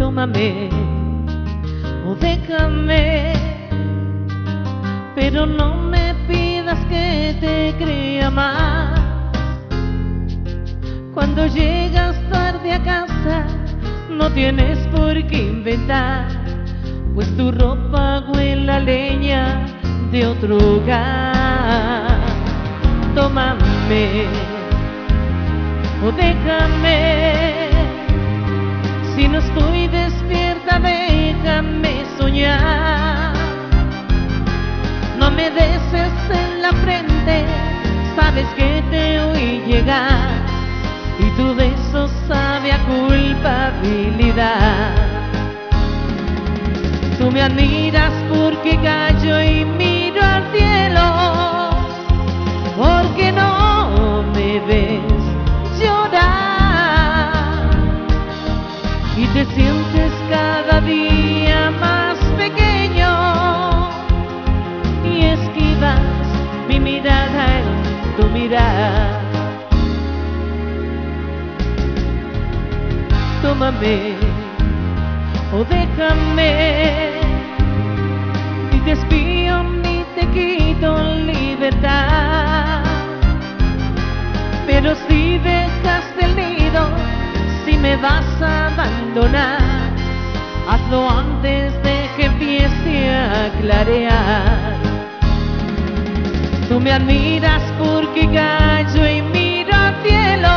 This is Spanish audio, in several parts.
tómame o déjame, pero no me pidas que te crea más. Cuando llegas tarde a casa no tienes por qué inventar, pues tu ropa huele a leña de otro hogar. Tómame o déjame, si no estoy despierta déjame soñar. No me beses en la frente, sabes que te oí llegar y tu beso sabe a culpabilidad. Tú me admiras porque callo y miro al cielo, porque no me ves llorar y te sientes cada día más pequeño y esquivas mi mirada en tu mirar. Tómame o déjame, ni te espío ni te quito libertad, pero si dejaste el nido, si me vas a abandonar, hazlo antes de que empiece a clarear. Tú me admiras porque callo y miro al cielo,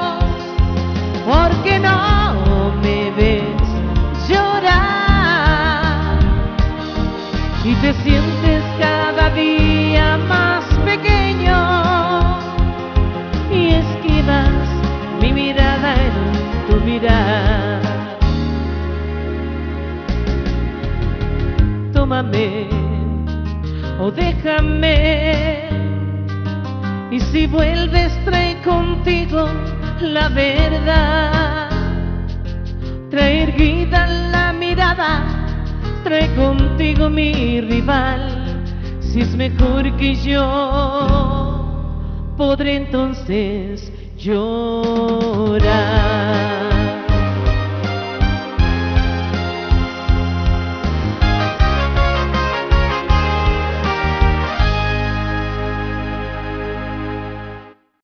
porque no me ves llorar y te sientes cada día más pequeño y esquivas mi mirada en tu mirar. Tómame o déjame, y si vuelves trae contigo la verdad. Trae erguida la mirada, trae contigo mi rival. Si es mejor que yo, podré entonces yo